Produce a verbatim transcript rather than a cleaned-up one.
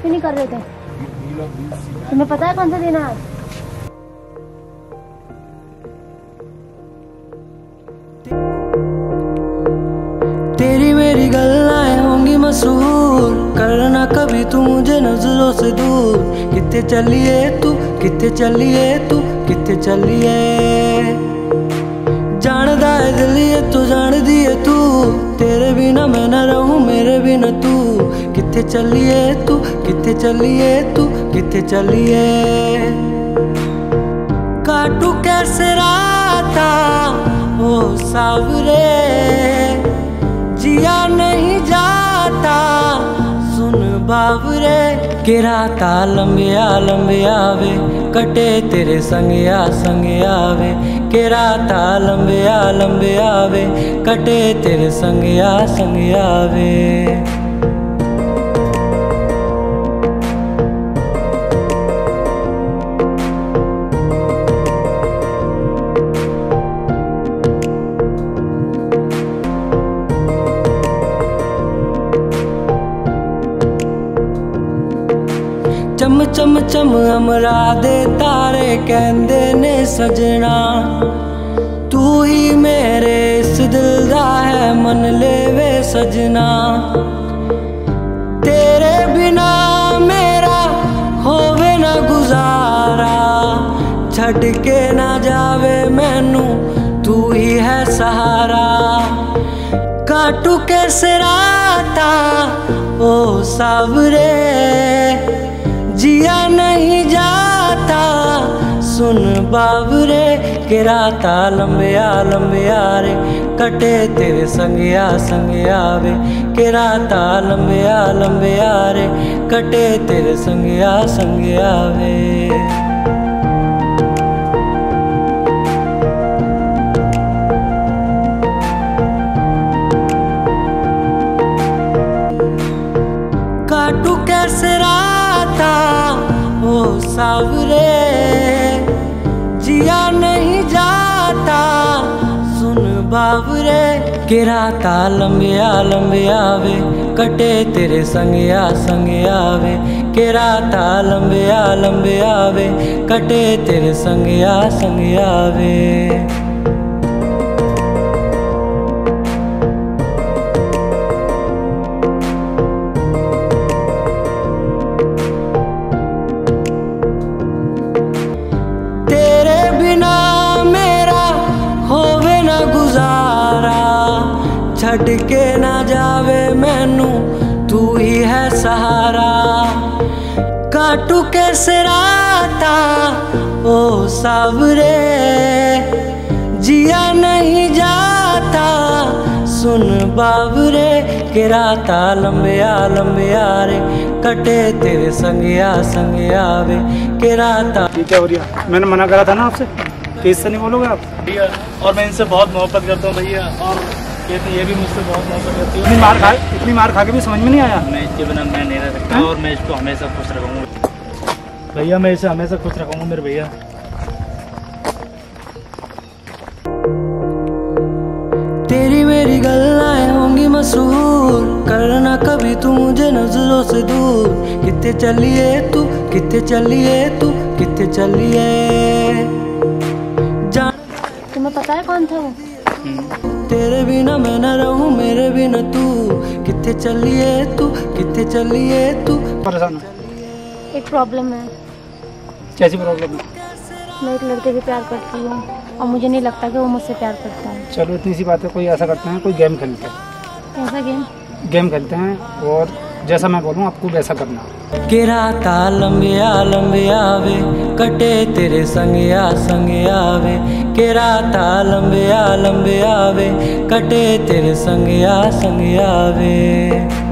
भी नहीं कर रहे थे। तुम्हें पता है कौन सा दिन है आज? तेरी मेरी गल्लाएं होंगी मशहूर, करना कभी तू मुझे नजरों से दूर। कितने चलिए तू, कितने चलिए तू, कितने चलिए। जानदा है दिल ये तो जान दिए तू, तेरे बिना मैं न रहूं मेरे बिना तू। कितने चलिए तू, कितने चलिए तू, कितने चलिए। काटू कैसे राता ओ सावरे, जिया नहीं जाता सुन बावरे। के राता लंबिया लंबिया वे, कटे तेरे संगिया संगिया वे। के राता लंबिया लंबिया वे, कटे तेरे संगिया संगिया वे। चम चम चम अमरा दे तारे कहंदे ने सजना, तू ही मेरे इस दिल दा है मन लेवे सजना। तेरे बिना मेरा होवे ना गुजारा, छड़ के ना जावे मैनू तू ही है सहारा। काटू कैसे राता ओ सावरे, जिया नहीं जाता सुन बावरे। के राता लंबिया लंबिया रे, कटे तेरे संगिया संगिया वे। के राता लंबिया लंबिया रे, कटे तेरे संगिया संगिया वे। काटू कैसे राता ओ सावरे, जिया नहीं जाता सुन बावरे। के राता लंबिया लंबिया वे, कटे तेरे संगिया संगिया वे। के राता लंबिया लंबिया वे, कटे तेरे संगिया संगिया वे। छड़ के ना जावे मैनू तू ही है सहारा। काटू कैसे राता ओ सावरे, जिया नहीं जाता सुन बावरे। के राता लंबिया लंबिया रे, कटे तेरे संगिया संगिया वे। के राता ये क्या हो रहा? मैंने मना करा था ना आपसे कि इससे नहीं बोलोगे आप भैया। और मैं इनसे बहुत मोहब्बत करता हूँ भैया, और कहते ये भी मुझसे बहुत मोहब्बत करती है। इतनी मार खा इतनी मार खा के भी समझ में नहीं आया। मैं इसके बिना मैं नहीं रह सकता, और मैं इसको हमेशा खुश रखूँगा भैया। मैं इसे हमेशा खुश रखूँगा मेरे भैया। तेरी मेरी गल्लाएं होंगी मशहूर, करना कभी तू मुझे नजरों से दूर। कितने चलिए तू, कितने चलिए तू, कितने चलिए। तुम्हें पता है कौन था वो? तेरे बिना मैं न रहूं मेरे बिना तू। कितने चलिए तू, कितने चलिए तू। परेशान है? एक प्रॉब्लम है। कैसी प्रॉब्लम है? मैं एक लड़के से प्यार करती हूँ, और मुझे नहीं लगता कि वो मुझसे प्यार करता है। चलो इतनी सी बात है, कोई ऐसा करते हैं, कोई गेम खेलते हैं। कैसा गेम? गेम खेलते हैं, और जैसा मैं बोलूँ आपको वैसा करना। के राता लंबिया लंबिया वे, कटे तेरे संगिया संगिया वे। के राता लंबिया लंबिया वे, कटे तेरे संगिया संगिया वे।